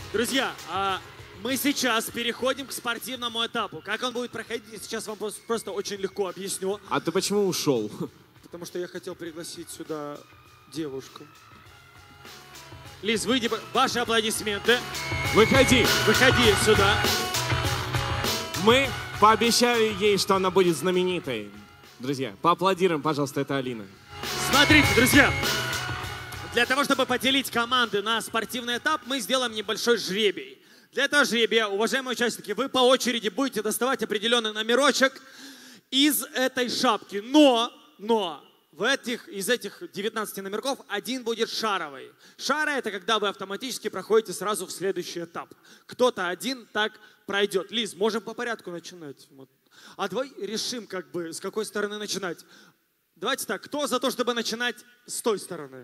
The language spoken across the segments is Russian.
Друзья, мы сейчас переходим к спортивному этапу. Как он будет проходить, сейчас вам просто очень легко объясню. А ты почему ушел? Потому что я хотел пригласить сюда девушку. Лиз, выйди, ваши аплодисменты. Выходи. Выходи сюда. Мы пообещали ей, что она будет знаменитой. Друзья, поаплодируем, пожалуйста, это Алина. Смотрите, друзья. Для того, чтобы поделить команды на спортивный этап, мы сделаем небольшой жребий. Для этого жребия, уважаемые участники, вы по очереди будете доставать определенный номерочек из этой шапки. Но из этих 19 номерков один будет шаровый. Шара — это когда вы автоматически проходите сразу в следующий этап. Кто-то один так пройдет. Лиз, можем по порядку начинать. А давай решим, с какой стороны начинать. Давайте так, кто за то, чтобы начинать с той стороны?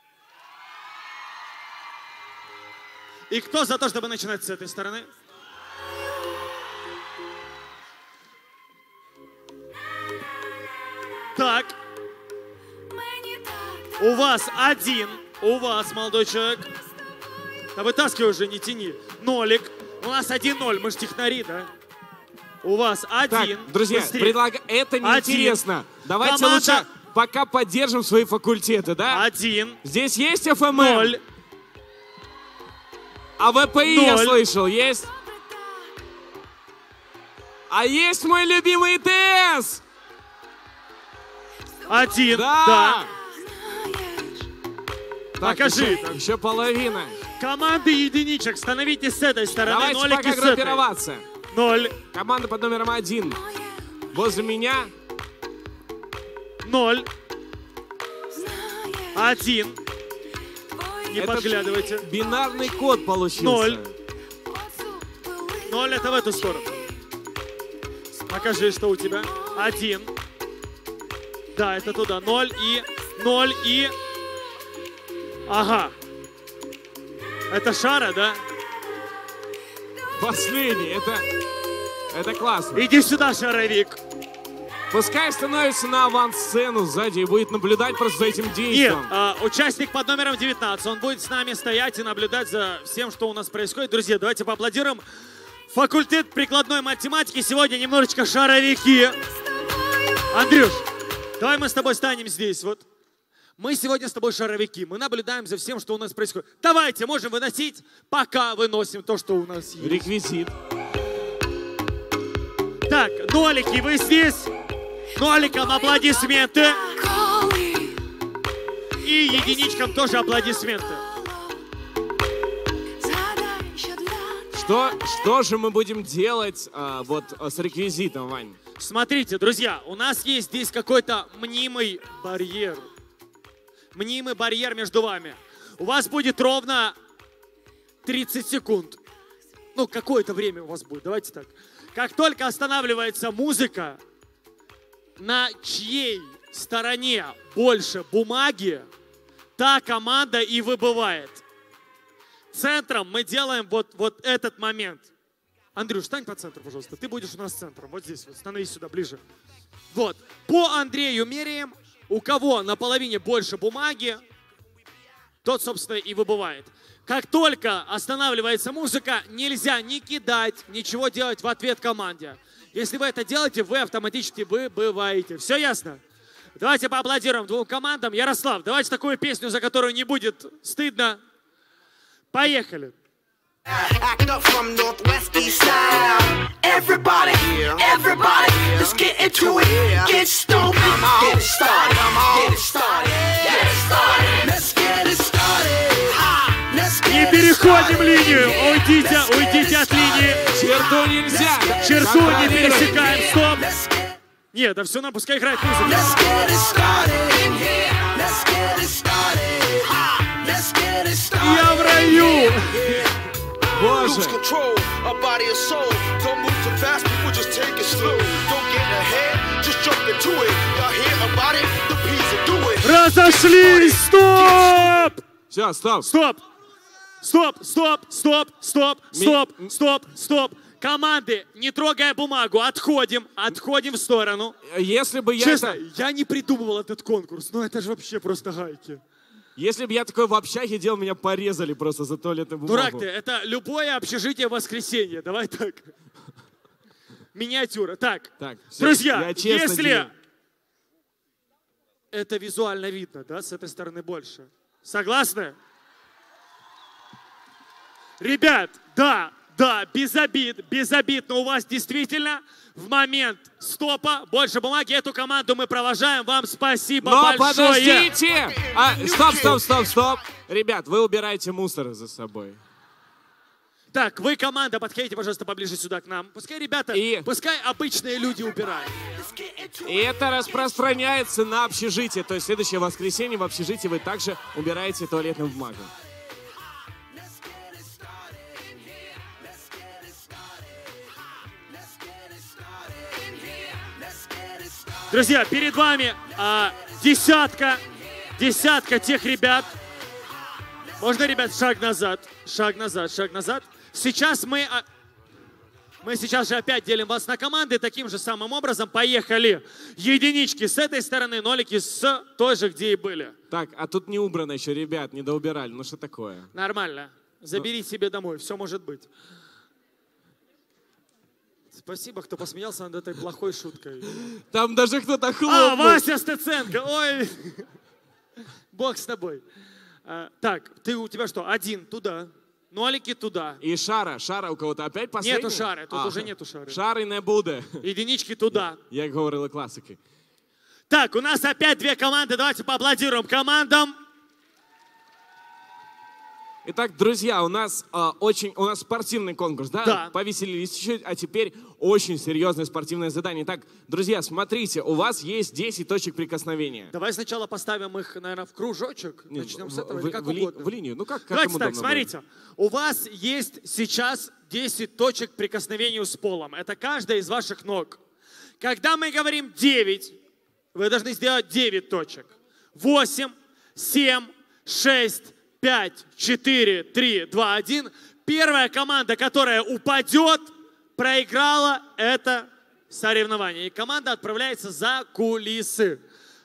И кто за то, чтобы начинать с этой стороны? Так. У вас один. У вас, молодой человек. Да вытаскивай уже, не тяни. Нолик. У нас 1-0. Мы же технари, да? У вас один. Так, друзья, предлагаю... Это неинтересно. Давайте команда... лучше пока поддержим свои факультеты, да? Один. Здесь есть ФММ? 0. А ВПИ 0. Я слышал, есть? А есть мой любимый ИТС? 1. Да. Так, покажи. Еще половина. Команды единичек. Становитесь с этой стороны. Давайте нолики пока группироваться. 0. Команда под номером 1. Возле меня. 0. 1. Не подглядывайте. Бинарный код получился. 0. 0 это в эту сторону. Покажи, что у тебя. 1. Да, это туда. 0 и... Ага. Это шара, да? Последний. Это классно. Иди сюда, шаровик. Пускай становится на авансцену сзади и будет наблюдать просто за этим действием. Нет, участник под номером 19, он будет с нами стоять и наблюдать за всем, что у нас происходит. Друзья, давайте поаплодируем. Факультет прикладной математики. Сегодня немножечко шаровики. Андрюш, давай мы с тобой станем здесь. Вот. Мы сегодня с тобой шаровики. Мы наблюдаем за всем, что у нас происходит. Давайте, можем выносить, пока выносим то, что у нас есть. Реквизит. Так, нолики, вы здесь? Ноликам аплодисменты. И единичкам тоже аплодисменты. Что же мы будем делать с реквизитом, Вань? Смотрите, друзья, у нас есть здесь какой-то мнимый барьер. Мнимый барьер между вами. У вас будет ровно 30 секунд. Ну, какое-то время у вас будет, давайте так. Как только останавливается музыка, на чьей стороне больше бумаги, та команда и выбывает. Центром мы делаем вот этот момент. Андрюш, встань по центру, пожалуйста. Ты будешь у нас центром. Вот здесь, вот, становись сюда, ближе. Вот. По Андрею меряем. У кого на половине больше бумаги, тот, собственно, и выбывает. Как только останавливается музыка, нельзя ни кидать, ничего делать в ответ команде. Если вы это делаете, вы автоматически выбываете. Все ясно? Давайте поаплодируем двум командам. Ярослав, давайте такую песню, за которую не будет стыдно. Поехали. Act up from Northwest East Side. Everybody, everybody, let's get into it. Get stupid, get it started, get it started, get it started. Let's get it started. Let's get Не переходим линию. Уйдите от линии. Черту нельзя. Черту не пересекаем. Стоп. Нет, да все, пускай играет музыка. Let's get it started in here. Let's get it started. Let's get it started. Я в раю. Боже. Lose control, our body and soul. Don't move too fast, people just take it slow. Don't get ahead, just jump into it. Y'all hear about it? The P's will do it. Разошлись! Стоп! Все, стоп. Стоп! Стоп! Стоп! Стоп! Стоп! Стоп! Стоп! Стоп! Команды, не трогая бумагу, отходим в сторону. Если бы я... Честно, я не придумывал этот конкурс, но это же вообще просто гайки. Если бы я такой в общаге делал, меня порезали просто за туалетную бумагу. Дурак ты, это любое общежитие воскресенье. Давай так. Миниатюра. Так, всё, друзья, я честно если... делаю. Это визуально видно, да, с этой стороны больше. Согласны? Ребят, да, без обид, но у вас действительно в момент стопа больше бумаги. Эту команду мы провожаем. Вам спасибо Но большое. подождите! Стоп. Ребят, вы убираете мусор за собой. Так, вы, команда, подходите, пожалуйста, поближе сюда к нам. Пускай ребята, пускай обычные люди убирают. И это распространяется на общежитие. То есть в следующее воскресенье в общежитии вы также убираете туалетную бумагу. Друзья, перед вами десятка тех ребят. Можно, ребят, шаг назад. Сейчас мы сейчас же опять делим вас на команды. Таким же самым образом поехали. Единички с этой стороны, нолики с той же, где и были. Так, а тут не убрано еще, ребят, не доубирали. Ну что такое? Нормально. Забери себе домой, все может быть. Спасибо, кто посмеялся над этой плохой шуткой. Там даже кто-то хлопнул. Вася Стеценко, ой. Бог с тобой. Так, у тебя что, один туда, нолики туда. И шара у кого-то опять последний? Нету шари, тут уже нету шари. Шари не буде. Единички туда. Як говорили классики. Так, у нас опять две команды, давайте поаплодируем командам. Итак, друзья, у нас спортивный конкурс, да? Да. Повеселились чуть-чуть, а теперь очень серьезное спортивное задание. Итак, друзья, смотрите, у вас есть 10 точек прикосновения. Давай сначала поставим их, наверное, в кружочек. Начнем с этого, или как угодно. В линию, ну как давайте им так, удобно смотрите. будет. У вас есть сейчас 10 точек прикосновения с полом. Это каждая из ваших ног. Когда мы говорим 9, вы должны сделать 9 точек. 8, 7, 6, 5, 4, 3, 2, 1. Первая команда, которая упадет, проиграла это соревнование. И команда отправляется за кулисы.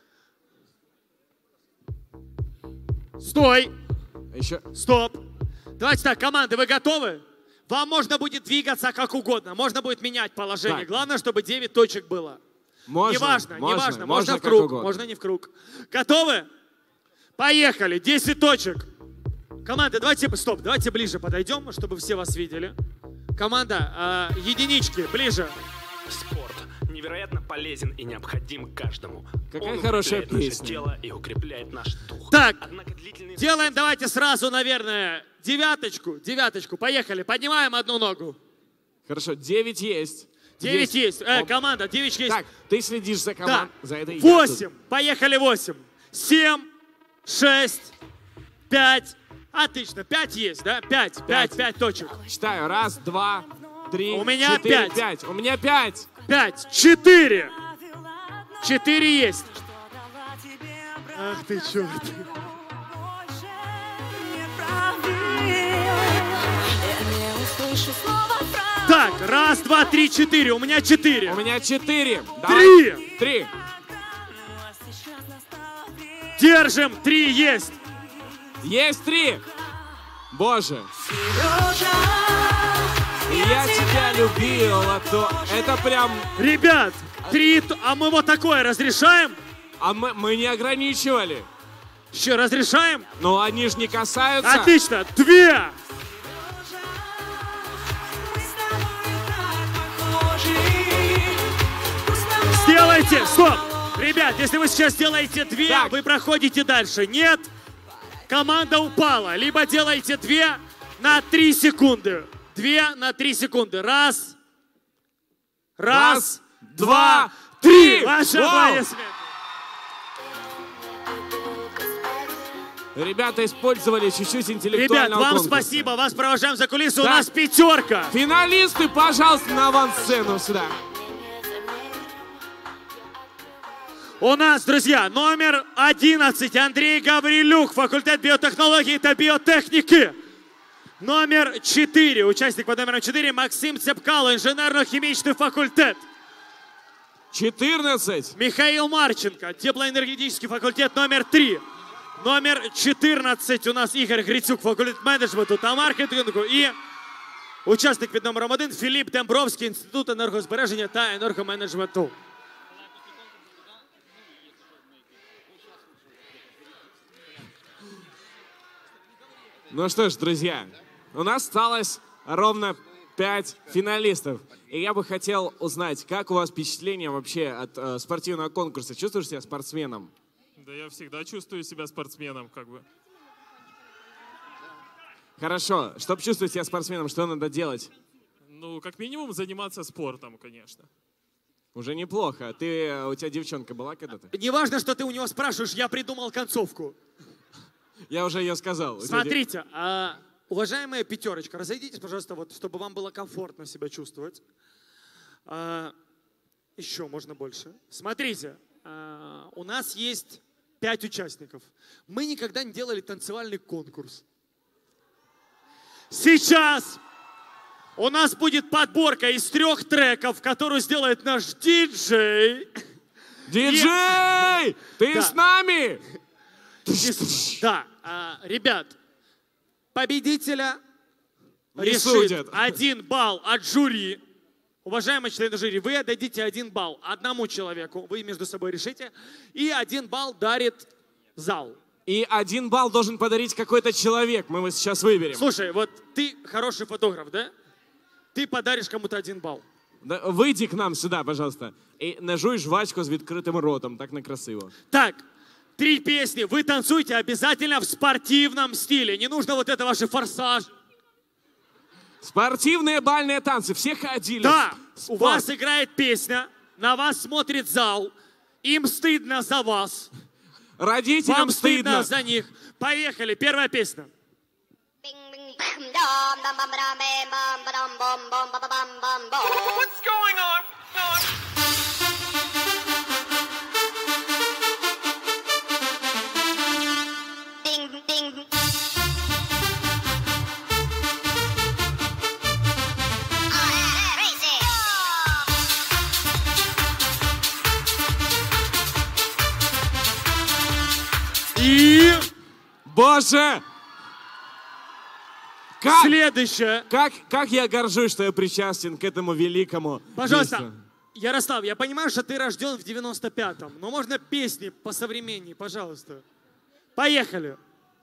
Стой! Еще. Стоп! Давайте так, команды, вы готовы? Вам можно будет двигаться как угодно. Можно будет менять положение. Так. Главное, чтобы 9 точек было. Можно, Неважно. Можно в как круг, угодно. можно не в круг. Готовы? Поехали. 10 точек. Команда, давайте ближе подойдем, чтобы все вас видели. Команда, единички, ближе. Спорт невероятно полезен и необходим каждому. Какая Он хорошая укрепляет песня. наше тело и укрепляет наш дух. Так, Однако длительный... делаем давайте сразу, наверное, девяточку. Поехали, поднимаем одну ногу. Хорошо, 9 есть. 9 есть. Команда, 9 есть. Так, ты следишь за командой. За этой 8. Поехали 8. 7, 6, 5. Отлично. 5 есть, да? 5 точек. Считаю. 1, 2, 3, У меня 4, 5. 5. У меня 5. 5. 4. 4 есть. Ах ты черт. Так, 1, 2, 3, 4. У меня 4. У меня 4. 3. 3. Держим. 3 есть. Есть 3. Боже. Я тебя любила, то это прям... Ребят, 3. А мы вот такое разрешаем? А мы не ограничивали. Еще разрешаем? Но они же не касаются. Отлично. 2. Сделайте. Стоп. Ребят, если вы сейчас сделаете 2, Так. вы проходите дальше. Нет. Команда упала. Либо делаете 2 на 3 секунды. 2 на 3 секунды. Раз, 2, 3. Ваши Вау. аплодисменты. Ребята использовали чуть-чуть Ребят, интеллектуального вам конкурса. спасибо. Вас провожаем за кулисы. У Так. нас 5. Финалисты, пожалуйста, на авансцену сюда. У нас, друзья, номер 11 Андрей Гаврилюк, факультет биотехнологии и биотехники. Номер 4, участник под номером 4 Максим Цепкало, инженерно-химический факультет. 14. Михаил Марченко, теплоэнергетический факультет номер 3. Номер 14 у нас Игорь Грицюк, факультет менеджменту та маркетингу. І учасник під номером 1 Філіп Дембровський, Інститут енергозбереження та енергоменеджменту. Ну что ж, друзья, у нас осталось ровно 5 финалистов. И я бы хотел узнать, как у вас впечатление вообще от спортивного конкурса? Чувствуешь себя спортсменом? Да я всегда чувствую себя спортсменом, как бы. Хорошо. Чтобы чувствовать себя спортсменом, что надо делать? Ну, как минимум, заниматься спортом, конечно. Уже неплохо. У тебя девчонка была когда-то? Неважно, что ты у него спрашиваешь, я придумал концовку. Я уже ее сказал. Смотрите, уважаемая пятерочка, разойдитесь, пожалуйста, вот, чтобы вам было комфортно себя чувствовать. Еще можно больше. Смотрите, у нас есть 5 участников. Мы никогда не делали танцевальный конкурс. Сейчас у нас будет подборка из 3 треков, которую сделает наш диджей. Диджей! Ты Да. с нами? Да, ребят, победителя Не решит судят. 1 балл от жюри. Уважаемые члены жюри, вы отдадите 1 балл одному человеку, вы между собой решите, и 1 балл дарит зал. И 1 балл должен подарить какой-то человек. Мы его сейчас выберем. Слушай, вот ты хороший фотограф, да? Ты подаришь кому-то 1 балл. Да, выйди к нам сюда, пожалуйста. И нажуй жвачку с відкритим ротом. Так некрасиво. Так, 3 песни. Вы танцуете обязательно в спортивном стиле. Не нужно вот это ваши форсаж. Спортивные бальные танцы. Все ходили. Да, у Спорт. вас играет песня, на вас смотрит зал, им стыдно за вас, Родителям вам стыдно стыдно. за них. Поехали, первая песня. What's going on? И Боже! Как? следующая. Как я горжусь, что я причастен к этому великому Пожалуйста, действию. Ярослав, я понимаю, что ты рожден в 95-м, но можно песни посовременнее, пожалуйста. Поехали.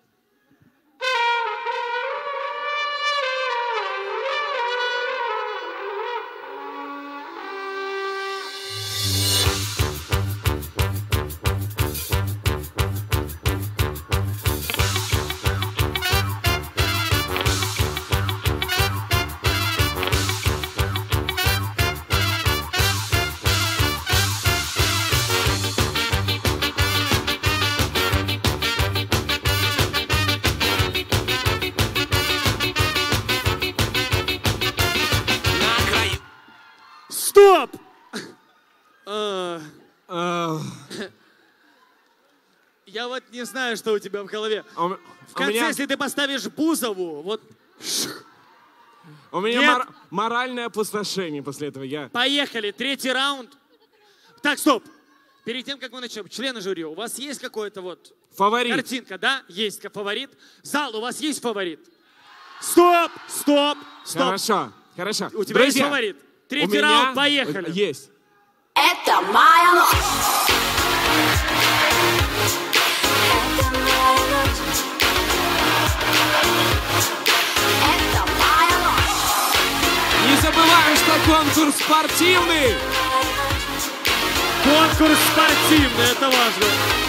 Стоп! Я вот не знаю, что у тебя в голове. В конце, если ты поставишь Бузову, вот У меня Нет. моральное опустошение после этого. поехали, 3-й раунд. Так, стоп. Перед тем, как мы начнем, члены жюри, у вас есть какой-то вот Фаворит. картинка, да? Есть как фаворит. Зал, у вас есть фаворит? Стоп, стоп, стоп. Хорошо, хорошо. У тебя есть фаворит? 3-й раунд, поехали. Есть. Это моя ночь. Это моя ночь. Это моя ночь. Не забываем, что конкурс спортивный. Конкурс спортивный, это важно.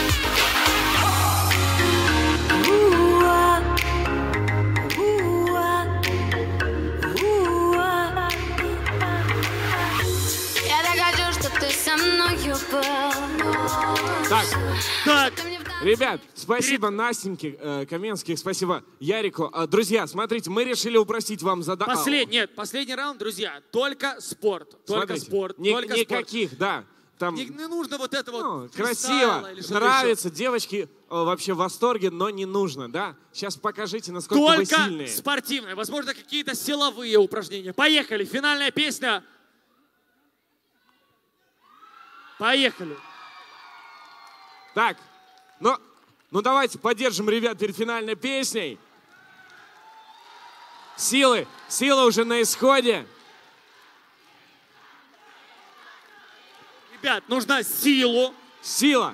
Я так хочу, что ты со мною был. Так, Ребят, спасибо Настеньке Каменских, спасибо Ярику. Друзья, смотрите, мы решили упростить вам задачу. последний раунд, друзья. Только спорт. Только спорт. Только спорт. Никаких, да. Там, Не нужно вот это вот красиво, фристайла или что-то нравится, девочки вообще в восторге, но не нужно, да? Сейчас покажите, насколько вы Только сильные. спортивное. Возможно, какие-то силовые упражнения. Поехали. Финальная песня. Поехали. Так, ну, Ну давайте поддержим ребят перед финальной песней. Сила уже на исходе. Ребят, нужна сила. Сила.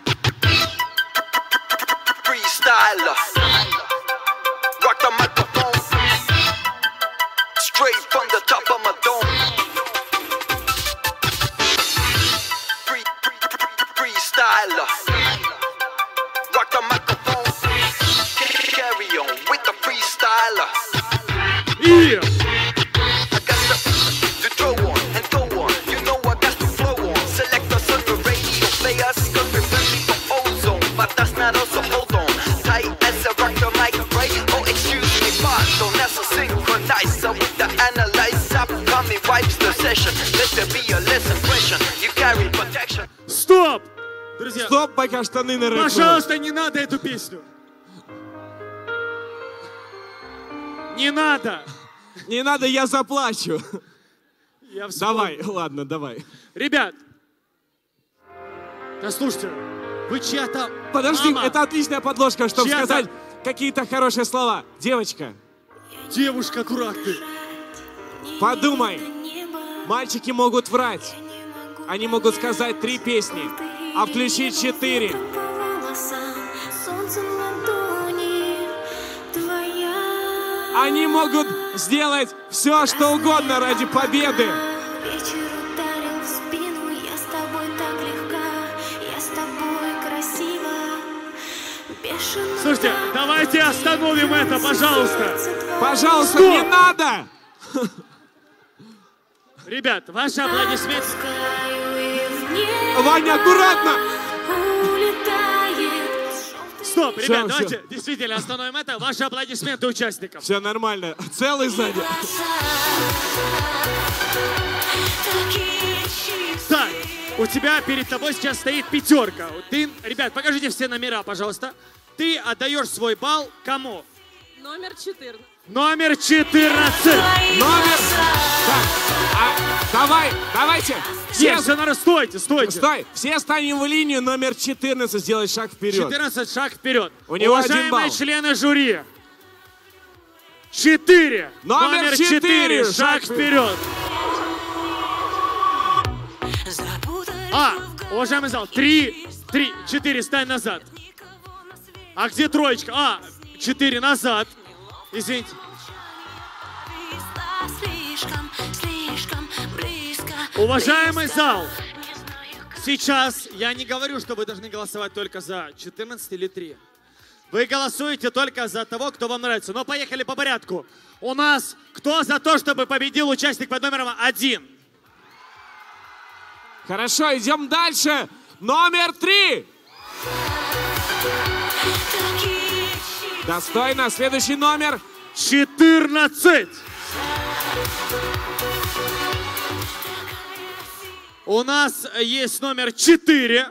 Freestyler. Rock the microphone. Straight from the top of my dome. Freestyler. Rock the microphone. Carry on with the freestyler. И... I got to throw on and go on. You know I got to flow on. Select us on the radio. Play us cause we're friendly for ozone. But that's not us, so hold on. Tight as a rock the mic, right? Oh, excuse me, pardon. That's a synchronizer with the analyzer. Coming wipes the session. Let there be a less impression. You carry protection. Стоп! Друзья, Стоп, пока штаны на рэп. пожалуйста, не надо эту песню. Не надо. Не надо, я заплачу. Я вспомнил. Давай, ладно, давай. Ребят, да слушайте, вы чья-то Подожди, мама, это отличная подложка, чтобы Чья-то- сказать какие-то хорошие слова. Девочка, девушка, дурак ты. подумай. Мальчики могут врать. Они могут сказать 3 песни, а включить 4. Они могут сделать все, что угодно ради победы. Вечер ударил в спину, я с тобой так легка, я с тобой красива, бешено. Слушайте, давайте остановим это, пожалуйста. Пожалуйста, Стоп! не надо! Ребят, ваши аплодисменты. Ваня, аккуратно! Стоп, ребят, Всё, давайте действительно остановим это. Ваши аплодисменты участникам. Все нормально. Целый сзади. Так, у тебя перед тобой сейчас стоит 5. Ты, ребят, покажите все номера, пожалуйста. Ты отдаешь свой балл кому? Номер 14. Номер 14. Номер... Так, давайте. Нет, все нормально, стойте. Стой, все станем в линию, номер 14 сделать шаг вперед. 14, шаг вперед. У него Уважаемые 1 балл. члены жюри. 4. Номер 4, шаг вперед. Уважаемый зал, 3, 4, стань назад. А где троечка? 4 назад. Извините. Уважаемый зал, сейчас я не говорю, что вы должны голосовать только за 14 или 3. Вы голосуете только за того, кто вам нравится. Но поехали по порядку. У нас кто за то, чтобы победил участник под номером 1? Хорошо, идем дальше. Номер 3. Достойно. Следующий номер. 14. У нас есть номер 4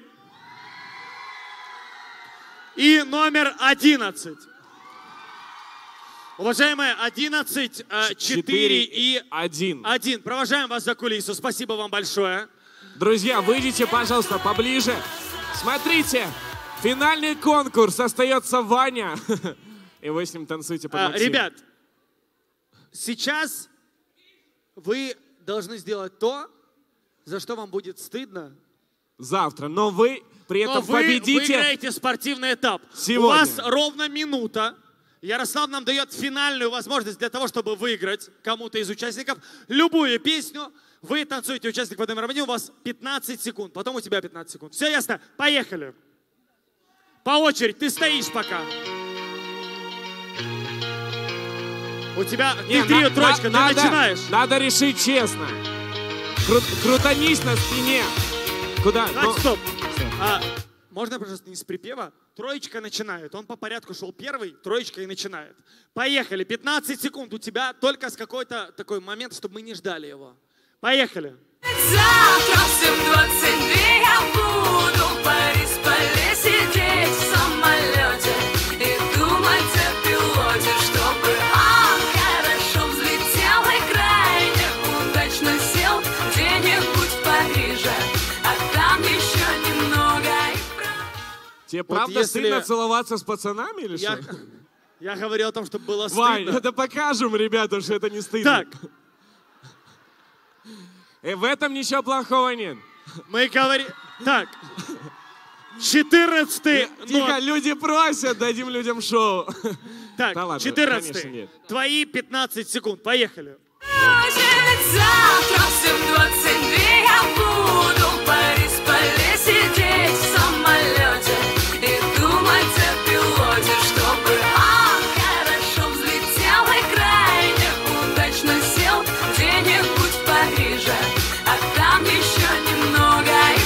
и номер 11. Уважаемые, 11, 4 и 1. Провожаем вас за кулису. Спасибо вам большое. Друзья, выйдите, пожалуйста, поближе. Смотрите, финальный конкурс. Остается Ваня. И вы с ним танцуете под Максима. Ребят, сейчас вы должны сделать то, за что вам будет стыдно. Завтра. Но вы при этом победите. Вы выиграете спортивный этап. Сегодня. У вас ровно минута. Ярослав нам дает финальную возможность для того, чтобы выиграть кому-то из участников любую песню. Вы танцуете участник под номером 1, у вас 15 секунд. Потом у тебя 15 секунд. Все ясно? Поехали. По очереди. Ты стоишь пока. У тебя... Не, ты троечка, ты начинаешь. Надо решить честно. Крутанись на спине. Куда? Так, стоп. Можно, пожалуйста, не с припева? Троечка начинает. Он по порядку шел первый, троечка и начинает. Поехали. 15 секунд. У тебя только с какой-то такой момент, чтобы мы не ждали его. Поехали. Завтра в 7:22 я буду в Борисполе сидеть в самолете и думать о пилоте, чтобы он хорошо взлетел и крайне удачно сел где-нибудь в Париже, а там еще немного и Тебе Вот правда если- стыдно целоваться с пацанами или Я, что? я говорил о том, чтобы было Вань, стыдно. это покажем, ребята, что это не стыдно. Так, И в этом ничего плохого нет. мы говорим... Так, 14-й Тихо, люди просят, дадим людям шоу. Так, Да ладно, 14 конечно, нет. Твои 15 секунд. Поехали. Завтра в 7:22 я буду в Борисполе сидеть в самолете и думать о пилоте, чтобы хорошо взлетел и крайне удачно сел где-нибудь в Париже, а там еще немного и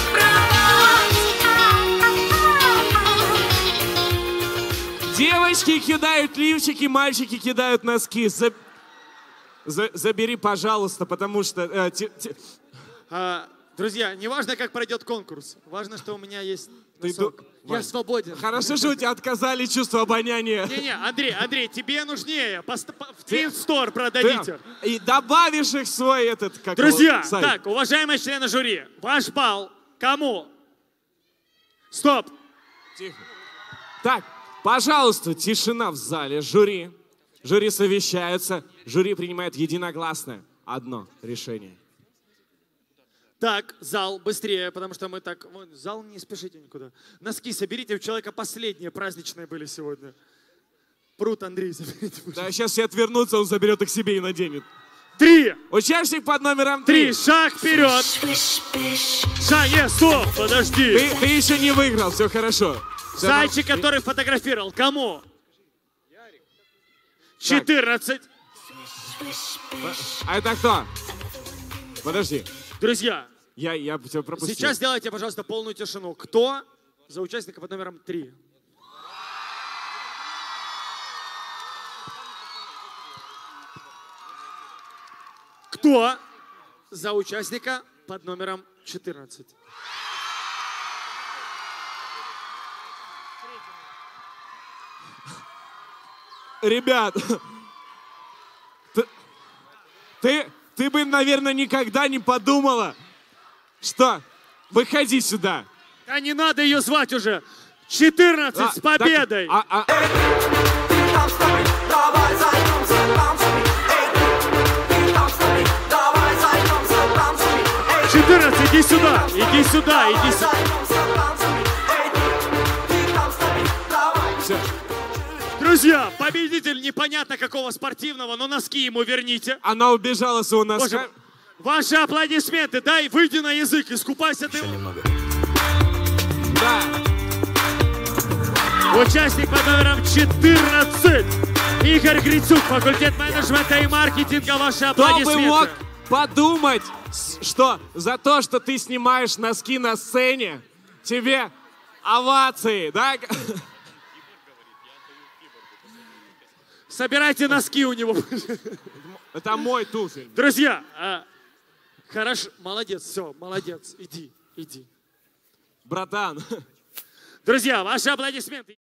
Прованс. Девочки кидают лифчики, мальчики кидают носки. Забери, пожалуйста, потому что... Друзья, не важно, как пройдет конкурс. Важно, что у меня есть Ты носок. Я Вань, свободен. Хорошо, что у тебя отказали чувство обоняния. Не-не, Андрей, тебе нужнее. В Twin Store продадите. И добавишь их в свой этот... как Друзья, его, сайт. так, уважаемые члены жюри, ваш балл кому? Стоп. Тихо. Так, пожалуйста, тишина в зале. Жюри. Жюри совещаются. Жюри принимает единогласное одно решение. Так, зал, быстрее, потому что мы так... Вон, зал, не спешите никуда. Носки соберите, у человека последние праздничные были сегодня. Пруд, Андрей, соберите. Да, сейчас все отвернутся, он заберет их себе и наденет. 3. Участник под номером 3. 3. Шаг вперед. Шаг, стоп, подожди. Ты еще не выиграл, все хорошо. Всё Зайчик, который фотографировал, кому? 14. А это кто? Подожди. Друзья, Я тебя пропустил. сейчас сделайте, пожалуйста, полную тишину. Кто за участника под номером 3? Кто за участника под номером 14? Ребят, ты бы, наверное, никогда не подумала, что... Выходи сюда. Да не надо ее звать уже. 14 с победой. 14, иди сюда, иди сюда, иди сюда. Всё. Друзья, победитель непонятно какого спортивного, но носки ему верните. Она убежала с его Боже носка. мой. Ваши аплодисменты, дай, выйди на язык, искупайся ты. Да. Участник под номером 14. Игорь Грицюк, факультет менеджмента и маркетинга. Ваши Кто бы аплодисменты. мог подумать, что за то, что ты снимаешь носки на сцене, тебе овации, да? Собирайте носки у него. Это мой туфель. Друзья, хорошо, молодец, все, молодец, иди. Братан. Друзья, ваши аплодисменты.